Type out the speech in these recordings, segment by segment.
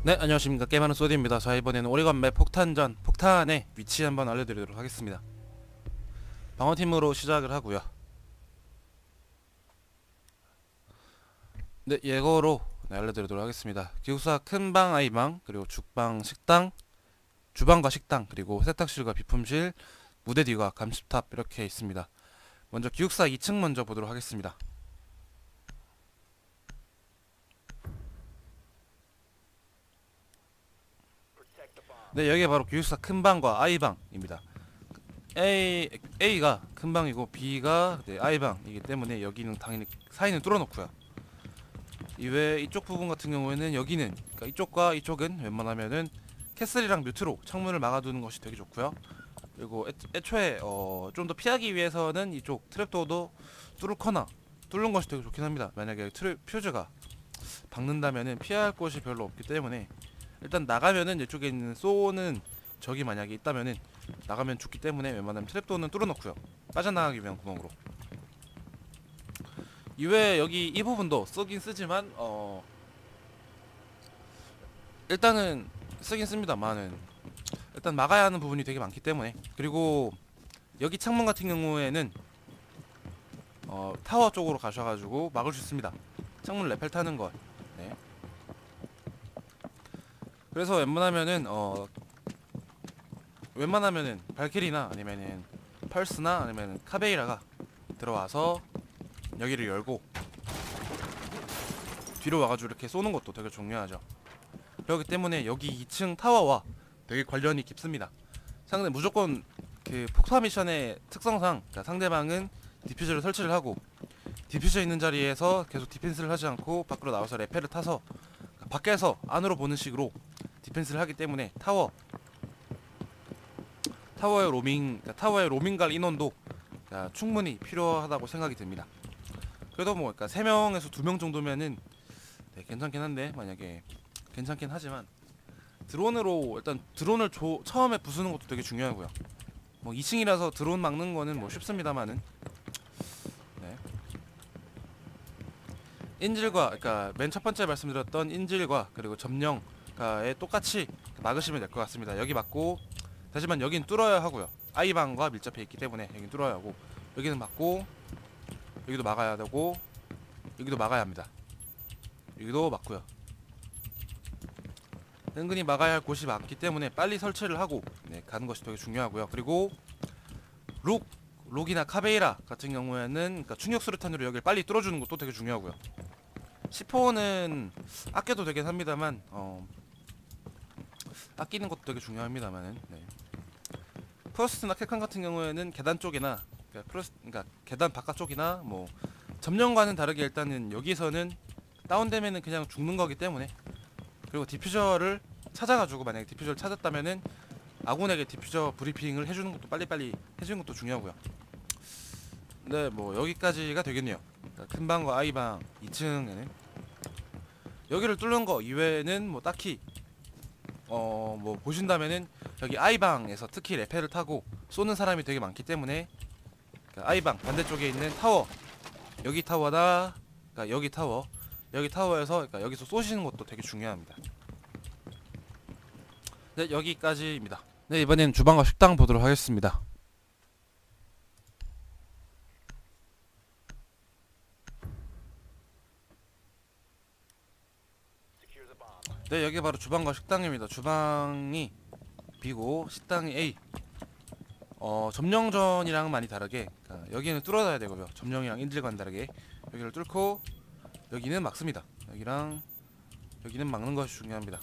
네, 안녕하십니까. 게임하는 소디입니다. 자, 이번에는 오리건 맵 폭탄전, 폭탄의 위치 한번 알려드리도록 하겠습니다. 방어팀으로 시작을 하고요. 네, 예거로 알려드리도록 하겠습니다. 기숙사 큰방, 아이방, 그리고 죽방, 식당, 주방과 식당, 그리고 세탁실과 비품실, 무대 뒤가 감시탑 이렇게 있습니다. 먼저 기숙사 2층 먼저 보도록 하겠습니다. 네, 여기가 바로 기숙사 큰방과 아이방입니다. A가 큰방이고 B가 I방이기 때문에 여기는 당연히 사이는 뚫어놓고요. 이외에 이쪽 부분 같은 경우에는 여기는, 그러니까 이쪽과 이쪽은 웬만하면은 캐슬이랑 뮤트로 창문을 막아두는 것이 되게 좋고요. 그리고 애초에 좀 더 피하기 위해서는 이쪽 트랩도어도 뚫거나 뚫는 것이 되게 좋긴 합니다. 만약에 퓨즈가 박는다면은 피할 곳이 별로 없기 때문에 일단 나가면은 이쪽에 있는 쏘는 적이 만약에 있다면은 나가면 죽기 때문에 웬만하면 트랩도어는 뚫어놓고요. 빠져나가기 위한 구멍으로. 이외에 여기 이 부분도 쓰긴 쓰지만 일단은 쓰긴 씁니다만은 일단 막아야 하는 부분이 되게 많기 때문에. 그리고 여기 창문 같은 경우에는 타워 쪽으로 가셔가지고 막을 수 있습니다. 창문 레펠 타는 것. 네. 그래서 웬만하면은 발키리나 아니면은 펄스나 아니면은 카베이라가 들어와서 여기를 열고 뒤로 와가지고 이렇게 쏘는 것도 되게 중요하죠. 그렇기 때문에 여기 2층 타워와 되게 관련이 깊습니다. 무조건 그 폭파 미션의 특성상, 그러니까 상대방은 디퓨저를 설치를 하고 디퓨저 있는 자리에서 계속 디펜스를 하지 않고 밖으로 나와서 레펠을 타서, 그러니까 밖에서 안으로 보는 식으로 디펜스를 하기 때문에 타워의 로밍 갈 인원도 충분히 필요하다고 생각이 듭니다. 그래도 뭐 그러니까 3명에서 2명 정도면은 괜찮긴 한데, 만약에 괜찮긴 하지만 드론으로 일단 드론을 처음에 부수는 것도 되게 중요하고요. 뭐 2층이라서 드론 막는 거는 뭐 쉽습니다만은, 네. 인질과, 그러니까 맨 첫 번째 말씀드렸던 인질과 그리고 점령가에 똑같이 막으시면 될 것 같습니다. 여기 막고, 하지만 여긴 뚫어야 하고요. 아이방과 밀접해 있기 때문에 여긴 뚫어야 하고, 여기는 막고, 여기도 막아야 되고, 여기도 막아야 합니다. 여기도 막고요. 은근히 막아야 할 곳이 많기 때문에 빨리 설치를 하고 가는 것이 되게 중요하고요. 그리고 록이나 카베이라 같은 경우에는, 그러니까 충격 수류탄으로 여기를 빨리 뚫어주는 것도 되게 중요하고요. C4는 아껴도 되긴 합니다만, 아끼는 것도 되게 중요합니다만은, 네. 프로스트나 캡칸 같은 경우에는 계단 쪽이나, 그러니까 계단 바깥쪽이나 뭐 점령과는 다르게 일단은 여기서는 다운되면은 그냥 죽는 거기 때문에. 그리고 디퓨저를 찾아가지고, 만약에 디퓨저를 찾았다면은 아군에게 디퓨저 브리핑을 해주는 것도, 빨리빨리 해주는 것도 중요하고요. 네, 뭐 여기까지가 되겠네요. 그러니까 큰방과 아이방 2층에는 여기를 뚫는 거 이외에는 뭐 딱히 뭐 보신다면은 여기 아이방에서 특히 레펠을 타고 쏘는 사람이 되게 많기 때문에, 그러니까 아이방 반대쪽에 있는 타워, 여기 타워나, 그러니까 여기 타워에서, 그러니까 여기서 쏘시는 것도 되게 중요합니다. 네, 여기까지입니다. 네, 이번엔 주방과 식당 보도록 하겠습니다. 네, 여기 바로 주방과 식당입니다. 주방이 B고 식당이 A. 점령전이랑은 많이 다르게, 그러니까 여기는 뚫어놔야 되고요. 점령이랑 인질과는 다르게 여기를 뚫고 여기는 막습니다. 여기는 막는 것이 중요합니다.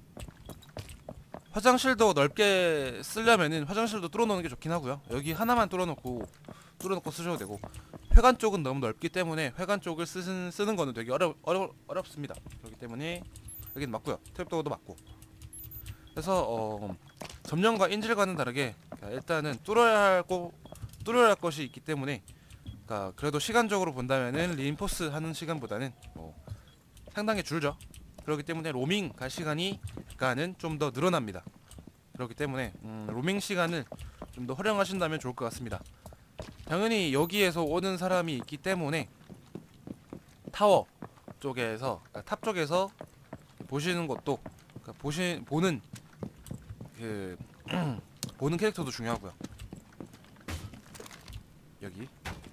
화장실도 넓게 쓰려면은 화장실도 뚫어놓는 게 좋긴 하고요. 여기 하나만 뚫어놓고 쓰셔도 되고, 회관 쪽은 너무 넓기 때문에 회관 쪽을 쓰는 거는 되게 어렵습니다. 그렇기 때문에 여기는 막고요. 트랩도어도 막고. 그래서 점령과 인질과는 다르게, 그러니까 일단은 뚫어야 할 것이 있기 때문에, 그러니까 그래도 시간적으로 본다면은 리인포스 하는 시간보다는 상당히 줄죠. 그렇기 때문에 로밍 갈 시간이 약간은 좀 더 늘어납니다. 그렇기 때문에 로밍 시간을 좀 더 활용하신다면 좋을 것 같습니다. 당연히 여기에서 오는 사람이 있기 때문에 타워 쪽에서, 그러니까 탑 쪽에서 보시는 것도 그러니까 보는 그 보는 캐릭터도 중요하고요. 여기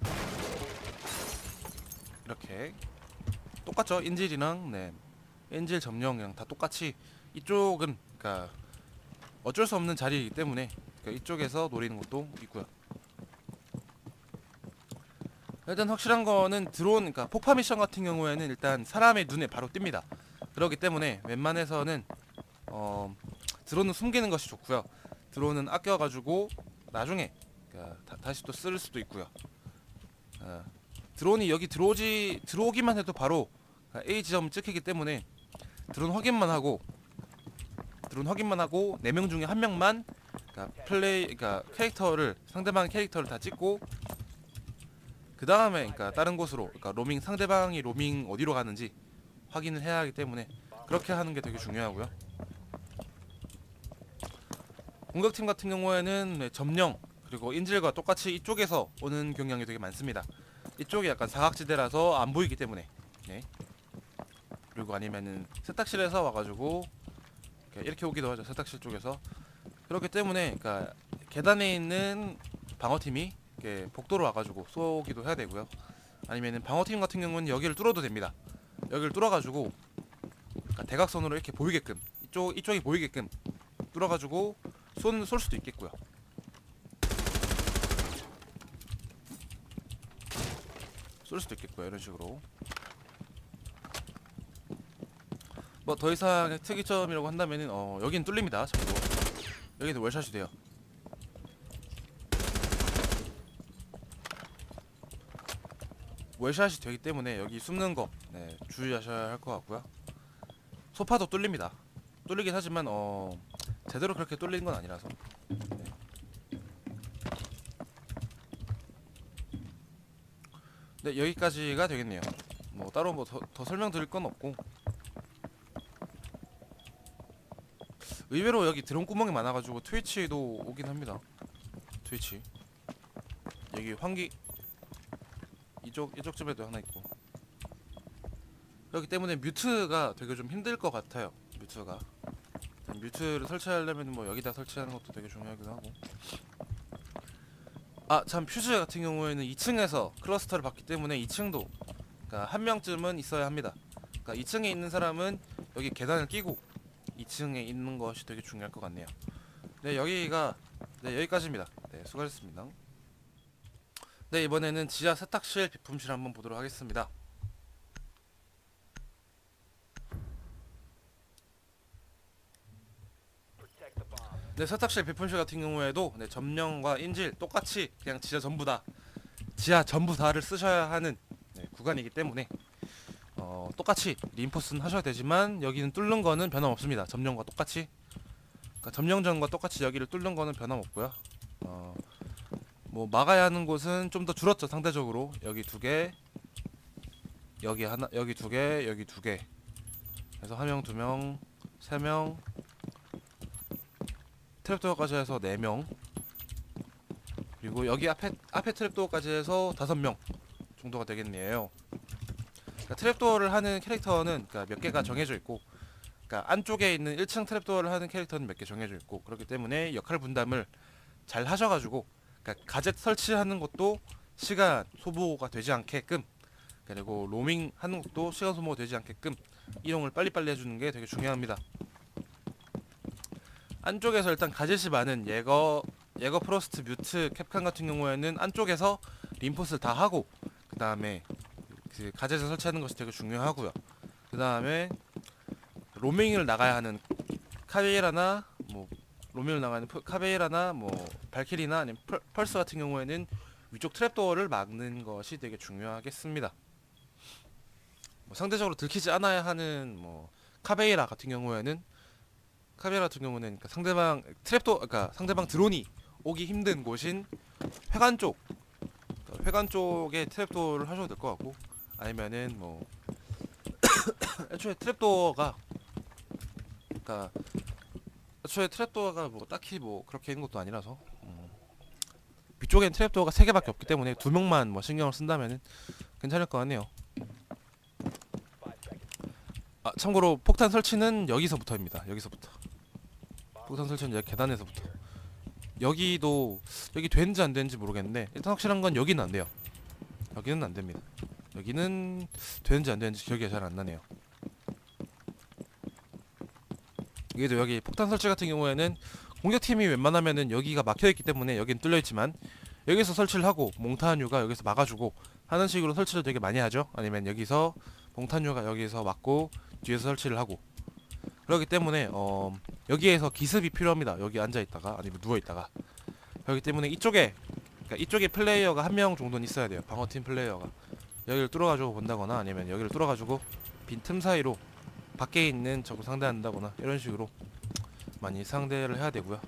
이렇게 똑같죠? 인질이랑 인질 점령이랑 다 똑같이 이쪽은 그러니까 어쩔 수 없는 자리이기 때문에 그러니까 이쪽에서 노리는 것도 있고요. 일단 확실한 거는 드론, 그러니까 폭파 미션 같은 경우에는 일단 사람의 눈에 바로 띕니다. 그렇기 때문에 웬만해서는 드론은 숨기는 것이 좋고요. 드론은 아껴가지고 나중에 그러니까 다시 또 쓸 수도 있고요. 드론이 여기 들어오기만 해도 바로 A 지점을 찍히기 때문에 드론 확인만 하고 4명 중에 1명만 그러니까 상대방 캐릭터를 다 찍고 그 다음에 그러니까 다른 곳으로 그러니까 상대방이 로밍 어디로 가는지 확인을 해야 하기 때문에 그렇게 하는 게 되게 중요하고요. 공격팀 같은 경우에는 점령 그리고 인질과 똑같이 이쪽에서 오는 경향이 되게 많습니다. 이쪽이 약간 사각지대라서 안 보이기 때문에 그리고 아니면은 세탁실에서 와가지고 이렇게 오기도 하죠. 세탁실 쪽에서. 그렇기 때문에 그러니까 계단에 있는 방어팀이 이렇게 복도로 와가지고 쏘기도 해야 되고요. 아니면은 방어팀 같은 경우는 여기를 뚫어도 됩니다. 여기를 뚫어가지고 그러니까 대각선으로 이렇게 보이게끔 이쪽이 보이게끔 뚫어가지고 쏠 수도 있겠고요. 이런 식으로. 뭐 더 이상 특이점이라고 한다면은 여긴 뚫립니다. 참고 여기도 월샷이 돼요. 월샷이 되기 때문에 여기 숨는 거 주의하셔야 할 것 같고요. 소파도 뚫립니다. 뚫리긴 하지만 제대로 그렇게 뚫리는 건 아니라서. 네, 여기까지가 되겠네요. 뭐 따로 뭐 더 설명드릴 건 없고. 의외로 여기 드론 구멍이 많아가지고 트위치도 오긴 합니다. 트위치 여기 환기 이쪽집에도 하나 있고. 그렇기 때문에 뮤트가 되게 좀 힘들 것 같아요. 뮤트를 설치하려면 뭐 여기다 설치하는 것도 되게 중요하기도 하고. 참 퓨즈 같은 경우에는 2층에서 클러스터를 받기 때문에 2층도 그러니까 한 명쯤은 있어야 합니다. 그러니까 2층에 있는 사람은 여기 계단을 끼고 2층에 있는 것이 되게 중요할 것 같네요. 여기까지입니다. 수고하셨습니다. 이번에는 지하 세탁실 비품실 한번 보도록 하겠습니다. 세탁실 비품실 같은 경우에도 점령과 인질 똑같이 그냥 지하 전부 다를 쓰셔야 하는 구간이기 때문에 똑같이 리인포스는 하셔야 되지만 여기는 뚫는 거는 변함없습니다. 점령과 똑같이. 그러니까 점령전과 똑같이 여기를 뚫는 거는 변함없고요. 뭐 막아야 하는 곳은 좀 더 줄었죠. 상대적으로 여기 2개, 여기 하나, 여기 2개, 여기 2개. 그래서 1명, 2명, 3명, 트랩도어까지 해서 4명. 그리고 여기 앞에 트랩도어까지 해서 5명 정도가 되겠네요. 그러니까 트랩도어를 하는 캐릭터는 그러니까 몇 개가 정해져 있고, 그러니까 안쪽에 있는 1층 트랩도어를 하는 캐릭터는 몇 개 정해져 있고, 그렇기 때문에 역할 분담을 잘 하셔가지고, 그러니까 가젯 설치하는 것도 시간 소모가 되지 않게끔, 그리고 로밍 하는 것도 시간 소모가 되지 않게끔 이동을 빨리빨리 해주는 게 되게 중요합니다. 안쪽에서 일단 가젯이 많은 예거 프로스트, 뮤트, 캡칸 같은 경우에는 안쪽에서 림포스를 다 하고 그 다음에 그 가젯을 설치하는 것이 되게 중요하고요. 그 다음에 로밍을 나가야 하는 카베이라나 뭐 발키리나 아니면 펄스 같은 경우에는 위쪽 트랩도어를 막는 것이 되게 중요하겠습니다. 뭐 상대적으로 들키지 않아야 하는 뭐 카베이라 같은 경우에는 그러니까 상대방 그러니까 상대방 드론이 오기 힘든 곳인 회관 쪽에 트랩도어를 하셔도 될 것 같고, 아니면은 뭐 애초에 트랩도어가 뭐 딱히 뭐 그렇게 있는 것도 아니라서 위쪽엔 트랩도어가 3개밖에 없기 때문에 2명만 뭐 신경을 쓴다면은 괜찮을 것 같네요. 아, 참고로 폭탄 설치는 여기서부터입니다. 여기서부터. 폭탄 설치는 여기 계단에서부터. 여기도 여기 되는지 안 되는지 모르겠는데 일단 확실한 건 여기는 안 돼요. 여기는 안 됩니다. 여기는 되는지 안 되는지 기억이 잘 안 나네요. 여기도 여기 폭탄 설치 같은 경우에는 공격팀이 웬만하면은 여기가 막혀있기 때문에 여긴 뚫려있지만 여기서 설치를 하고 몽타뉴가 여기서 막아주고 하는 식으로 설치를 되게 많이 하죠. 아니면 여기서 몽타뉴가 여기서 막고 뒤에서 설치를 하고 그렇기 때문에 여기에서 기습이 필요합니다. 여기 앉아있다가 아니면 누워있다가 그렇기 때문에 이쪽에 그러니까 이쪽에 플레이어가 한 명 정도는 있어야 돼요. 방어팀 플레이어가 여기를 뚫어가지고 본다거나 아니면 여기를 뚫어가지고 빈 틈 사이로 밖에 있는 적을 상대한다거나 이런 식으로 많이 상대를 해야 되고요.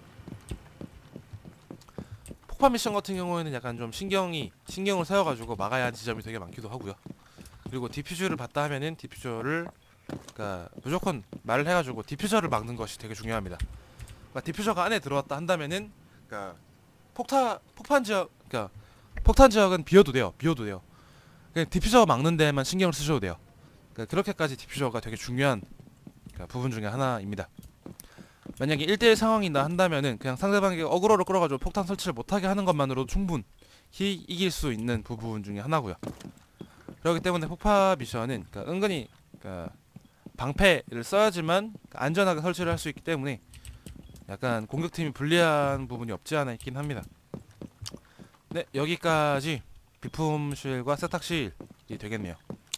폭파 미션 같은 경우에는 약간 좀 신경을 세워가지고 막아야 하는 지점이 되게 많기도 하고요. 그리고 디퓨저를 봤다 하면은 디퓨저를 그러니까 무조건 말을 해가지고 디퓨저를 막는 것이 되게 중요합니다. 그러니까 디퓨저가 안에 들어왔다 한다면은 그러니까 폭탄 지역은 비워도 돼요. 그냥 디퓨저 막는 데만 신경을 쓰셔도 돼요. 그러니까 그렇게까지 디퓨저가 되게 중요한 그러니까 부분 중에 하나입니다. 만약에 1대1 상황이나 한다면은 그냥 상대방에게 어그로를 끌어가지고 폭탄 설치를 못하게 하는 것만으로도 충분히 이길 수 있는 부분 중에 하나고요. 그렇기 때문에 폭파 미션은 그러니까 은근히 그러니까 방패를 써야지만 안전하게 설치를 할 수 있기 때문에 약간 공격팀이 불리한 부분이 없지 않아 있긴 합니다. 네, 여기까지 비품실과 세탁실이 되겠네요.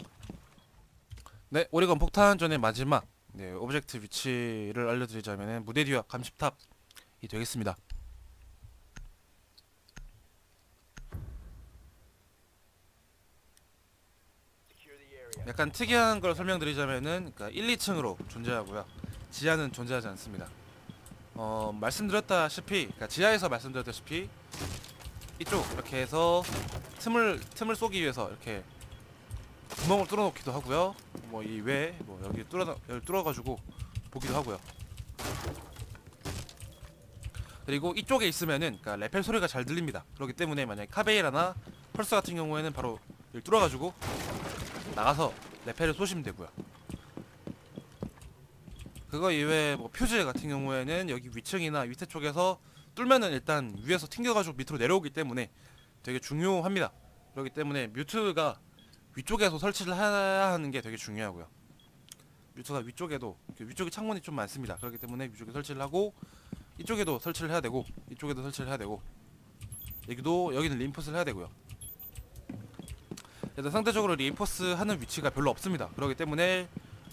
네, 오리건 폭탄전의 마지막 오브젝트 위치를 알려드리자면 무대 뒤와 감시탑이 되겠습니다. 약간 특이한 걸 설명드리자면은 그러니까 1, 2층으로 존재하고요. 지하는 존재하지 않습니다. 말씀드렸다시피 그러니까 지하에서 말씀드렸다시피 이쪽 이렇게 해서 틈을 쏘기 위해서 이렇게 구멍을 뚫어놓기도 하고요. 뭐 이 외에 뭐 여기 뚫어가지고 보기도 하고요. 그리고 이쪽에 있으면은 그러니까 레펠 소리가 잘 들립니다. 그렇기 때문에 만약에 카베이라나 펄스 같은 경우에는 바로 여기 뚫어가지고 나가서 레펠을 쏘시면 되고요. 그거 이외에 뭐 퓨즈 같은 경우에는 여기 위층이나 밑에 쪽에서 뚫면은 일단 위에서 튕겨가지고 밑으로 내려오기 때문에 되게 중요합니다. 그렇기 때문에 뮤트가 위쪽에서 설치를 해야 하는 게 되게 중요하고요. 뮤트가 위쪽에 창문이 좀 많습니다. 그렇기 때문에 위쪽에 설치를 하고 이쪽에도 설치를 해야 되고 이쪽에도 설치를 해야 되고 여기는 리인포스를 해야 되고요. 일단 상대적으로 리인포스 하는 위치가 별로 없습니다. 그렇기 때문에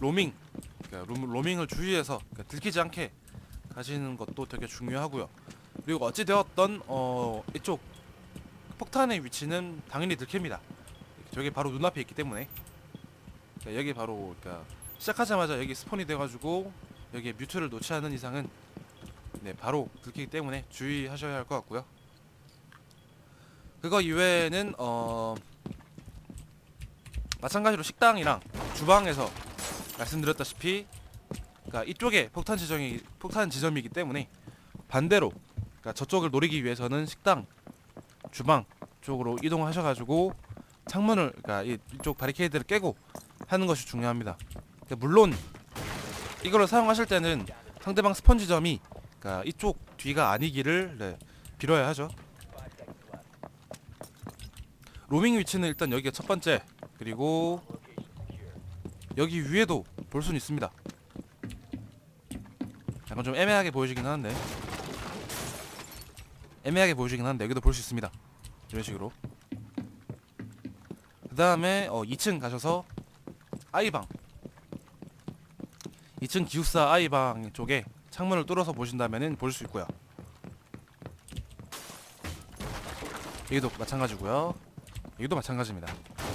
로밍을 주의해서 들키지 않게 가시는 것도 되게 중요하고요. 그리고 어찌되었던 이쪽 폭탄의 위치는 당연히 들킵니다. 저게 바로 눈앞에 있기 때문에 여기 바로 시작하자마자 여기 스폰이 돼가지고 여기에 뮤트를 놓지 않은 이상은 바로 들키기 때문에 주의하셔야 할 것 같고요. 그거 이외에는 마찬가지로 식당이랑 주방에서 말씀드렸다시피 이쪽에 폭탄 지점이기 때문에 반대로 저쪽을 노리기 위해서는 식당, 주방 쪽으로 이동하셔가지고 창문을 이쪽 바리케이드를 깨고 하는 것이 중요합니다. 물론 이거를 사용하실 때는 상대방 스폰 지점이 이쪽 뒤가 아니기를 빌어야 하죠. 로밍 위치는 일단 여기가 첫 번째, 그리고 여기 위에도 볼 수는 있습니다. 약간 좀 애매하게 보여지긴 하는데 여기도 볼 수 있습니다. 이런 식으로. 그 다음에 2층 가셔서 아이방 2층 기숙사 아이방 쪽에 창문을 뚫어서 보신다면은 볼 수 있고요. 여기도 마찬가지고요. 여기도 마찬가지입니다.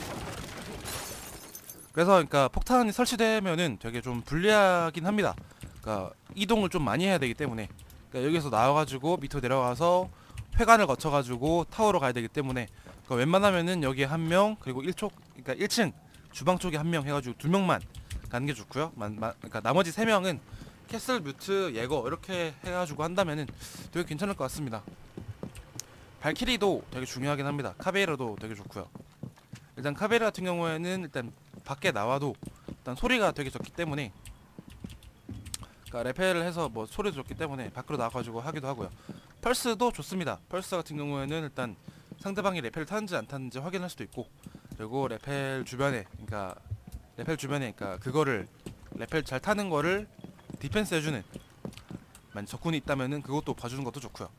그래서 폭탄이 설치되면은 되게 좀 불리하긴 합니다. 이동을 좀 많이 해야 되기 때문에 여기서 나와가지고 밑으로 내려가서 회관을 거쳐가지고 타워로 가야 되기 때문에 웬만하면은 여기에 한 명, 그리고 1층 주방 쪽에 한 명 해가지고 2명만 가는 게 좋고요. 나머지 3명은 캐슬, 뮤트, 예거 이렇게 해가지고 한다면은 되게 괜찮을 것 같습니다. 발키리도 되게 중요하긴 합니다. 카베이라도 되게 좋고요. 일단 카베이라 같은 경우에는 일단 밖에 나와도 일단 소리가 되게 적기 때문에, 그러니까 레펠을 해서 뭐 소리도 좋기 때문에 밖으로 나가가지고 하기도 하고요. 펄스도 좋습니다. 펄스 같은 경우에는 일단 상대방이 레펠을 타는지 안 타는지 확인할 수도 있고, 그리고 레펠 주변에, 그러니까 그거를 레펠 잘 타는 거를 디펜스 해주는, 만약 적군이 있다면은 그것도 봐주는 것도 좋고요.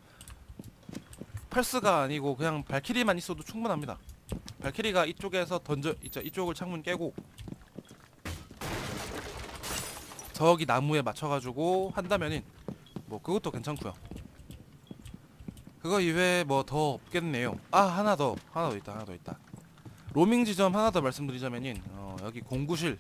펄스가 아니고 그냥 발키리만 있어도 충분합니다. 발키리가 이쪽에서 이쪽을 창문 깨고 저기 나무에 맞춰가지고 한다면은 뭐 그것도 괜찮고요. 그거 이외에 뭐 더 없겠네요. 아, 하나 더 있다. 로밍 지점 하나 더 말씀드리자면은 여기 공구실,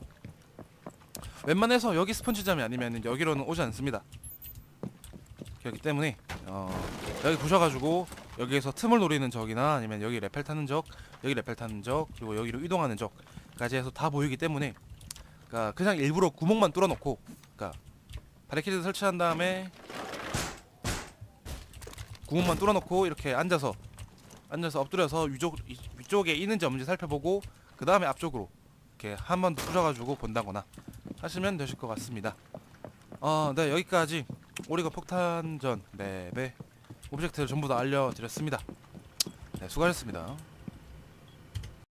웬만해서 여기 스폰 지점이 아니면은 여기로는 오지 않습니다. 그렇기 때문에 여기 보셔가지고 여기에서 틈을 노리는 적이나 아니면 여기 레펠 타는 적, 여기 레펠 타는 적, 그리고 여기로 이동하는 적까지 해서 다 보이기 때문에, 그러니까 그냥 일부러 구멍만 뚫어놓고, 그러니까 바리케이드 설치한 다음에 구멍만 뚫어놓고 이렇게 앉아서 엎드려서 위쪽에 있는지 없는지 살펴보고 그 다음에 앞쪽으로 이렇게 한 번 더 뚫어가지고 본다거나 하시면 되실 것 같습니다. 네, 여기까지 오리건 폭탄전 맵의 오브젝트를 전부 다 알려드렸습니다. 네, 수고하셨습니다.